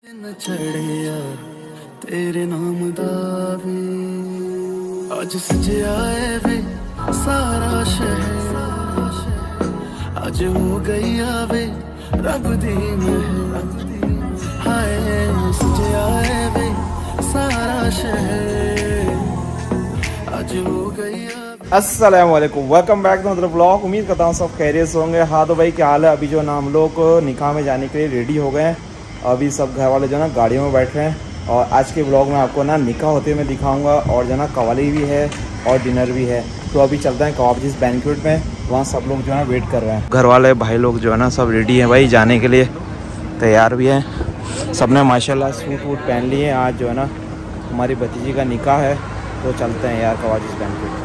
चढ़िया तेरे नाम दावे अज सजया है वे सारा शहर अज हो गई आवे रब दी महल हाय सजया है वे सारा शहर अज हो गई। अस्सलाम वालेकुम, welcome back to another vlog. उम्मीद करता हूँ सब खैरियत से होंगे। हाँ तो भाई क्या हाल है? अभी जो ना हम लोग निकाह में जाने के लिए रेडी हो गए हैं। अभी सब घर वाले जो ना गाड़ियों में बैठ रहे हैं और आज के व्लॉग में आपको ना निकाह होते हुए मैं दिखाऊंगा और जो ना कवाली भी है और डिनर भी है। तो अभी चलते हैं कवाबजीज बैंक्वेट में, वहाँ सब लोग जो है वेट कर रहे हैं। घर वाले भाई लोग जो है ना सब रेडी हैं भाई, जाने के लिए तैयार भी हैं। सब ने माशाल्लाह सूट वूट पहन लिए हैं। आज जो है ना हमारी भतीजी का निकाह है, तो चलते हैं यार कवाबजीज बैंक्वेट।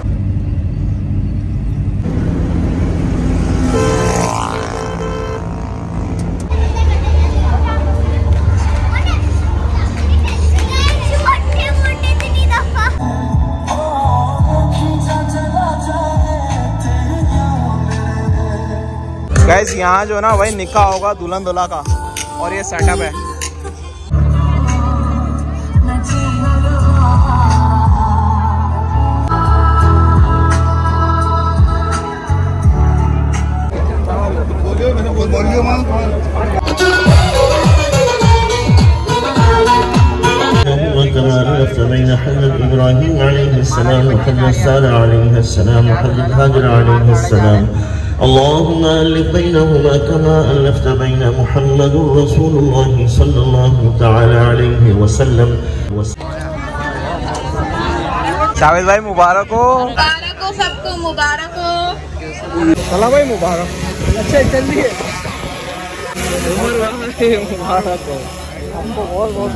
गाइस यहाँ जो ना भाई निकाह होगा दुल्हन दूल्हा का और ये सेटअप है। بين حضرة إبراهيم عليه السلام وحضرة سارة عليه السلام وحضرة هاجر عليه السلام اللهم ألف بينهما كما ألفت بين محمد رسول الله صلى الله تعالى عليه وسلم। जावेद भाई मुबारक हो। मुबारक हो सबको, मुबारक हो। सलाम भाई मुबारक। अच्छा चलिए मुबारक हो, हमको बहुत बहुत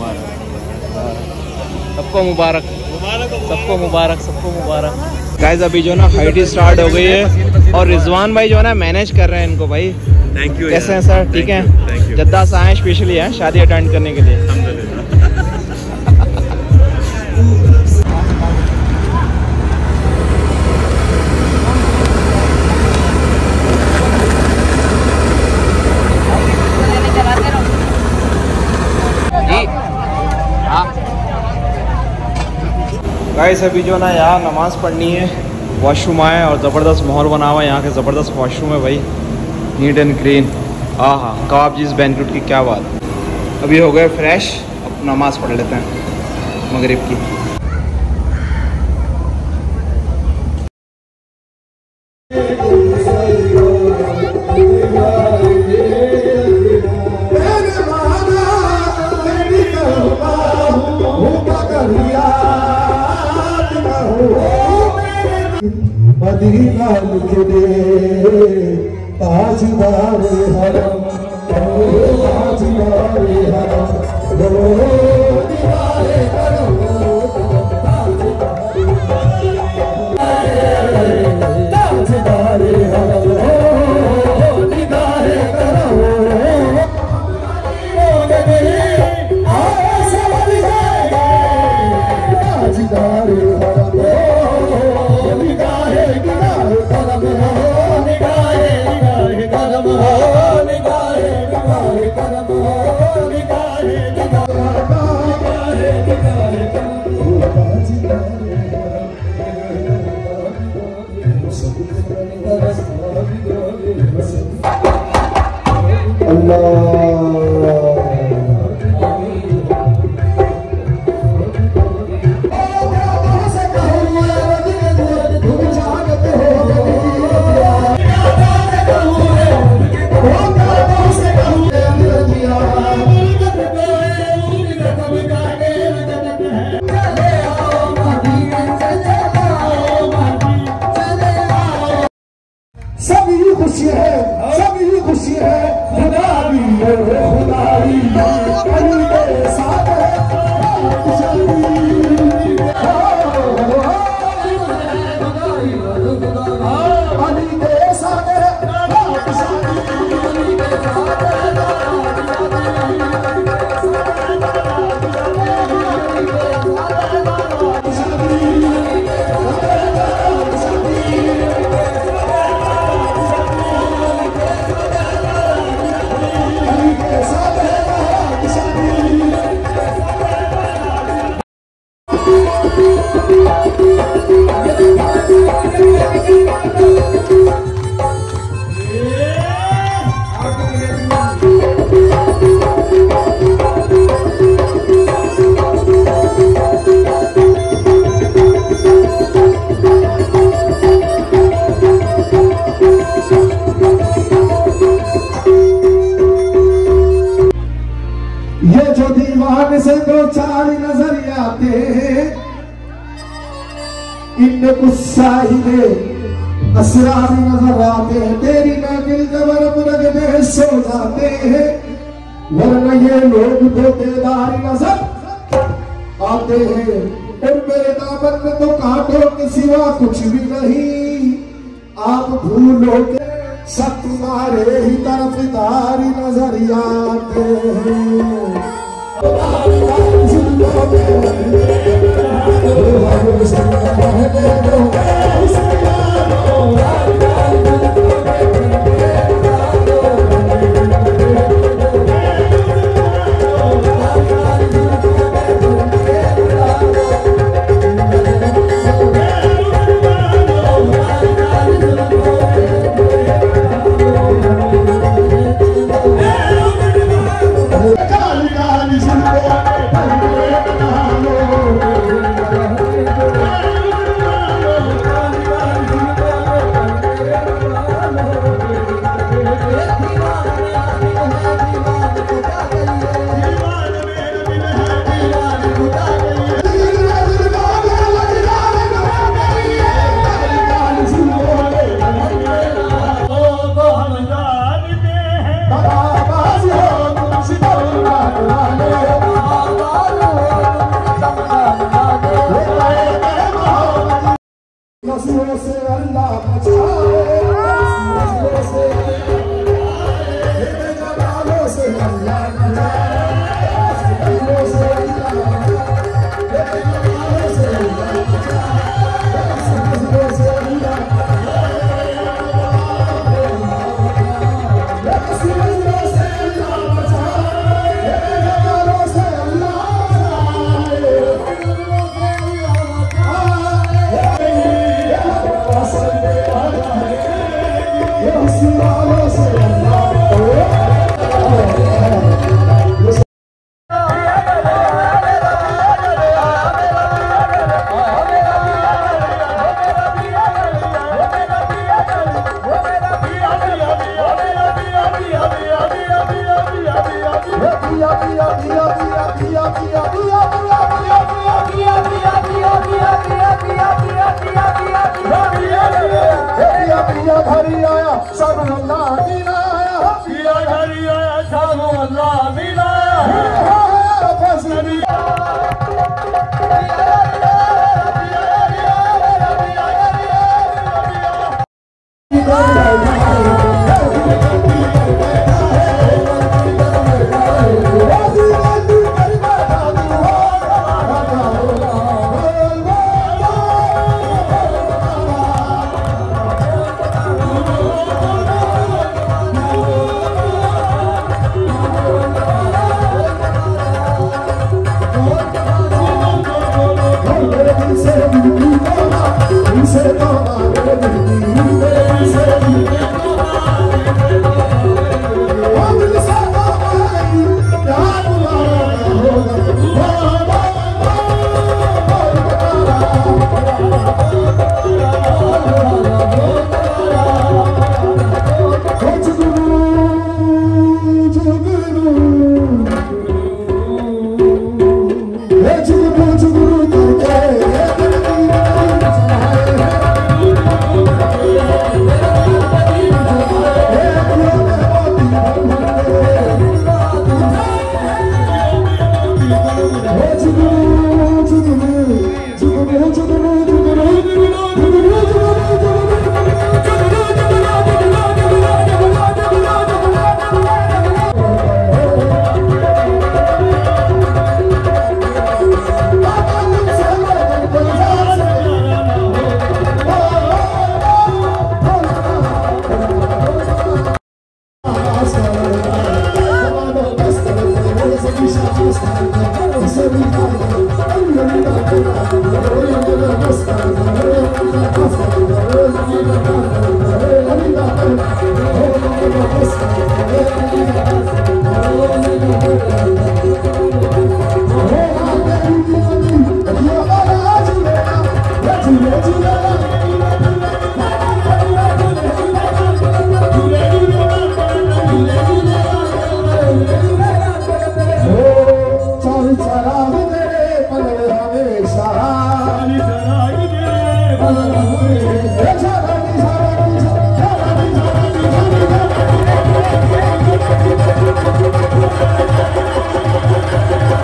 सबको मुबारक, सबको मुबारक, सबको मुबारक। गाइस अभी जो ना फाइट स्टार्ट हो गई है और रिजवान भाई जो है ना मैनेज कर रहे हैं इनको भाई। Thank you. कैसे हैं सर? ठीक है। जद्दा से आए स्पेशली हैं शादी अटेंड करने के लिए। गाइस अभी जो ना यहाँ नमाज़ पढ़नी है, वॉशरूम आए और ज़बरदस्त माहौल बना हुआ है। यहाँ के ज़बरदस्त वॉशरूम है भाई, नीट एंड क्लीन। हाँ कवाबजीज बैंक्वेट की क्या बात। अभी हो गए फ्रेश, अब नमाज़ पढ़ लेते हैं मगरिब की। मदीना लिखदे ताजदार हरम ताजदार हरम दीवारे करम ताजदार हरम दीवारे करम ताजदार हरम जो दीवान से दो चार नजर आते हैं, इनमें गुस्सा ही दे असरारी नजर आते हैं। तेरी महफिल कबर मुरग में सो जाते हैं, वरना ये लोग तो बेदारी नजर आते हैं। और मेरे दामन में तो कांटों के सिवा कुछ भी नहीं, आप भूलोगे सब तुम्हारे ही तरफदारी नजर आते हैं।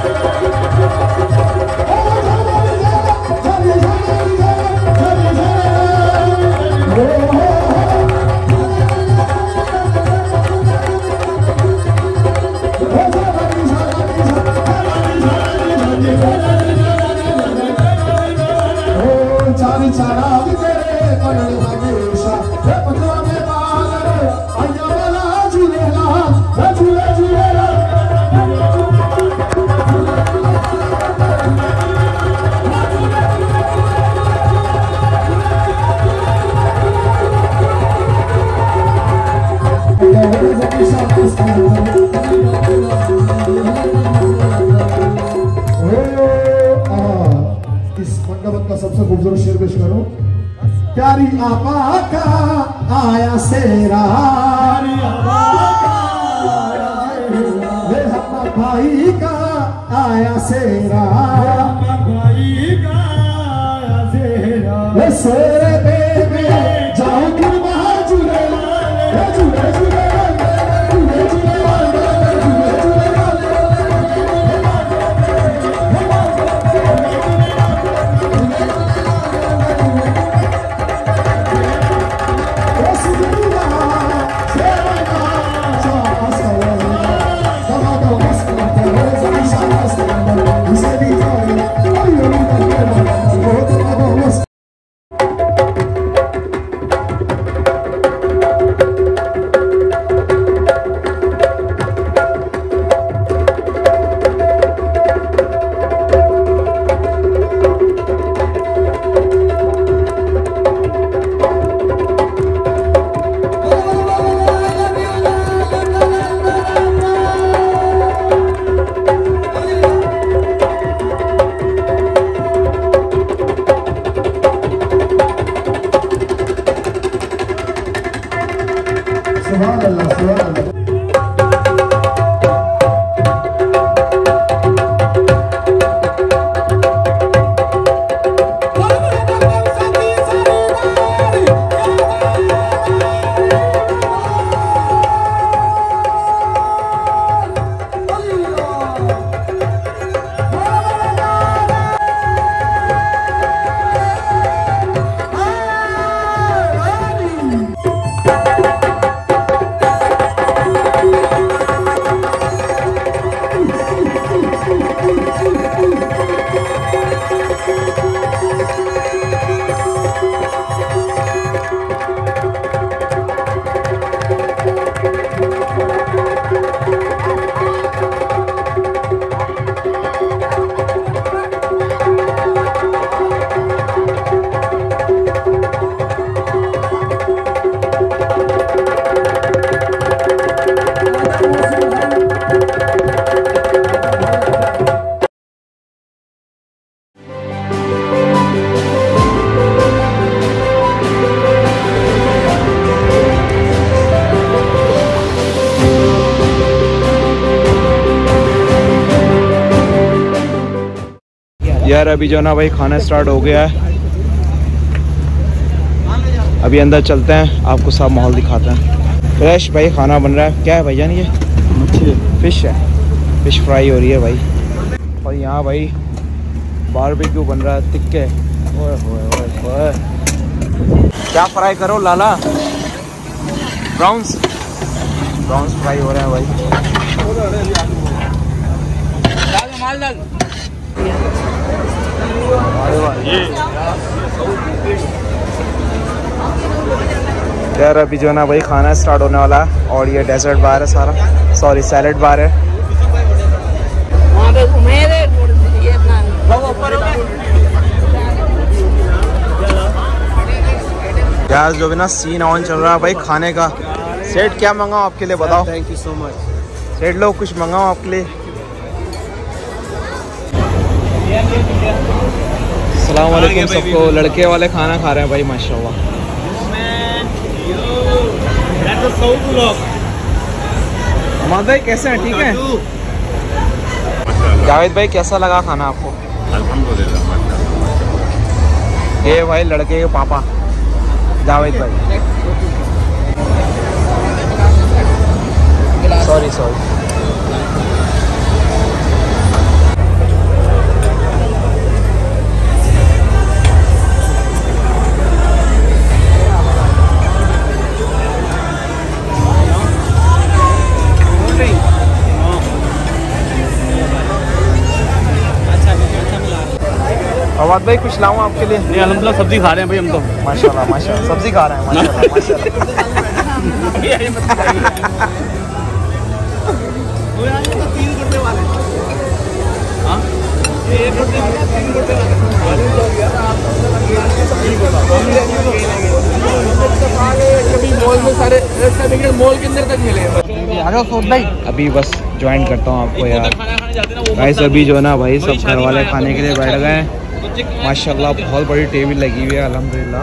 सबसे खूबसूरत शेर पेश करो। प्यारी आपा का आया सेरा, भाई का आया सेरा, सेरे पे जाओ तुम वहां जुड़े जुड़े जुड़े यार अभी जो ना भाई खाना स्टार्ट हो गया है, अभी अंदर चलते हैं, आपको सब माहौल दिखाते हैं। फ्रेश भाई खाना बन रहा है। क्या है भाईजान ये? मछली, फिश है, फिश फ्राई हो रही है भाई। और यहाँ भाई बारबेक्यू बन रहा है, टिक्के। ओए होए होए, क्या फ्राई करो लाला? ब्राउन्स, ब्राउन्स फ्राई हो रहे हैं भाई। यार अभी जो ना भाई खाना स्टार्ट होने वाला है और ये डेजर्ट बार है सारा, सॉरी सैलेड बार है। यार जो भी ना सीन ऑन चल रहा है भाई खाने का। सेठ क्या मंगाऊं आपके लिए बताओ? Thank you so much. सेठ लोग कुछ मंगाऊं आपके लिए? अस्सलाम वालेकुम सबको। लड़के वाले खाना खा रहे हैं भाई माशाल्लाह। अहमद भाई कैसे हैं? ठीक है। जावेद भाई कैसा लगा खाना आपको? अल्हम्दुलिल्लाह। ये भाई लड़के के पापा जावेद भाई, सॉरी फवाद भाई कुछ लाऊं आपके लिए? नहीं अल्हम्दुलिल्लाह सब्जी खा रहे हैं भाई हम तो। माशाल्लाह माशाल्लाह सब्जी खा रहे हैं माशाल्लाह माशाल्लाह। मॉल के अंदर तक मिले अभी बस ज्वाइन करता हूँ आपको यार। गाइस अभी जो है ना भाई सब घर वाले खाने के लिए बैठ गए हैं। माशाल्लाह बहुत बड़ी टेबल लगी हुई है अल्हम्दुलिल्लाह।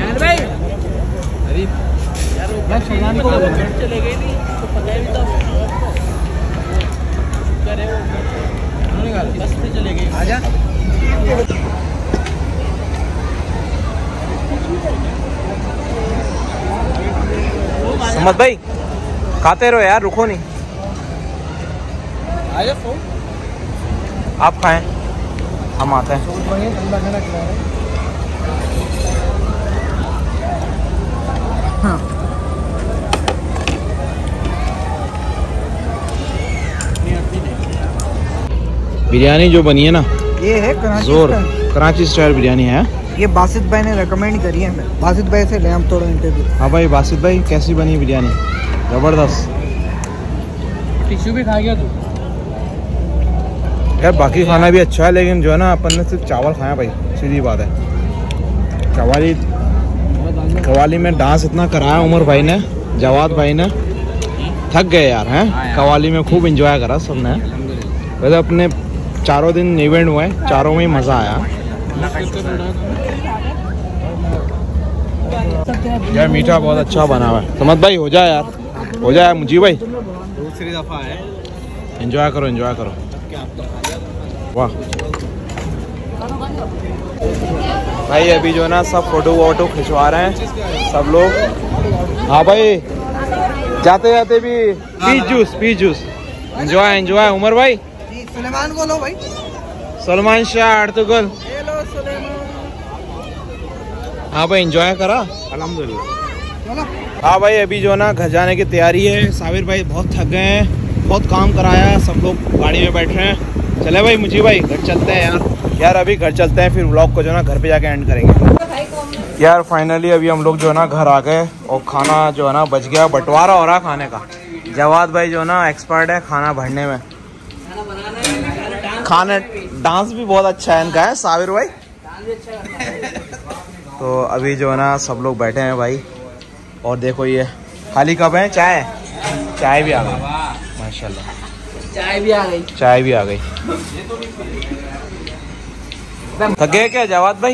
समझ भाई खाते रहो यार, रुको नहीं। आप खाएं, हम आते हैं। हाँ। बिरयानी जो बनी है ना, ये है जोर कराची स्टाइल बिरयानी है। ये बासित भाई ने रेकमेंड करी है। बासित भाई से ले हम थोड़ा इंटरव्यू। हाँ भाई बासित भाई कैसी बनी बिरयानी? जबरदस्त। टिश्यू भी खा गया तू? यार बाकी खाना भी अच्छा है लेकिन जो है ना अपन ने सिर्फ चावल खाया भाई, सीधी बात है। कवाली में डांस इतना कराया उमर भाई ने, जवाद भाई ने, थक गए यार हैं। कवाली में खूब एंजॉय करा सबने। वैसे अपने चारों दिन इवेंट हुए, चारों में मज़ा आया यार। मीठा बहुत अच्छा बना हुआ है। समझ भाई हो जाए यार, हो जाए मुझे भाई। दूसरी दफा है। एंजॉय करो एंजॉय करो। वाह भाई अभी जो है ना सब फोटो वोटो खिंचवा रहे हैं सब लोग। हाँ भाई जाते जाते भी peach juice enjoy enjoy. Umar भाई सुलेमान को लो भाई। सलमान शाह अर्तुगल। हाँ भाई एंजॉय करा अल्हम्दुलिल्लाह। हाँ भाई अभी जो है ना घर जाने की तैयारी है। साबिर भाई बहुत थक गए हैं, बहुत काम कराया, सब लोग गाड़ी में बैठ रहे हैं। चले भाई मुझे भाई घर चलते हैं यार अभी घर चलते हैं, फिर व्लॉग को जो है ना घर पे जाके एंड करेंगे यार। फाइनली अभी हम लोग जो है ना घर आ गए और खाना जो है ना बच गया। बंटवारा हो रहा खाने का। जवाद भाई जो है ना एक्सपर्ट है खाना भरने में। खाने डांस भी बहुत अच्छा है इनका है साबिर भाई। तो अभी जो है ना सब लोग बैठे हैं भाई और देखो ये खाली कप है। चाय भी आ गई माशाल्लाह। चाय भी आ गई। थक गए क्या जवाद भाई?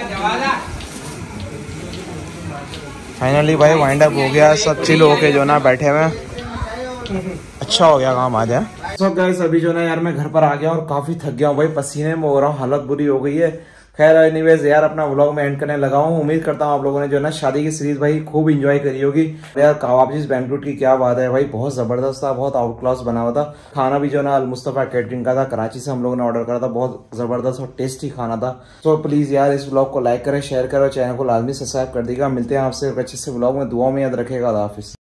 फाइनली भाई वाइंड अप हो गया, सब चिल होके जो ना बैठे हुए। अच्छा हो गया काम आज है। सब गाइस अभी जो ना यार मैं घर पर आ गया और काफी थक गया हूँ भाई, पसीने में हो रहा हूँ, हालत बुरी हो गई है। खैर एनीवेज यार अपना व्लॉग में एंड करने लगा हूँ। उम्मीद करता हूँ आप लोगों ने जो है ना शादी की सीरीज भाई खूब एंजॉय करी होगी यार। कवाबजीज बैंक्वेट की क्या बात है भाई, बहुत जबरदस्त था, बहुत आउट क्लास बना हुआ था। खाना भी जो ना मुस्तफा कैटरिंग का था, कराची से हम लोगों ने ऑर्डर करा था। बहुत जबरदस्त और टेस्टी खाना था। तो प्लीज यार इस व्लॉग को लाइक करें, शेयर करें, चैनल को लाजमी सब्सक्राइब कर देगा। मिलते हैं आपसे एक अच्छे से व्लॉग में, दुआ में याद रखेगा। अल्लाह हाफिज।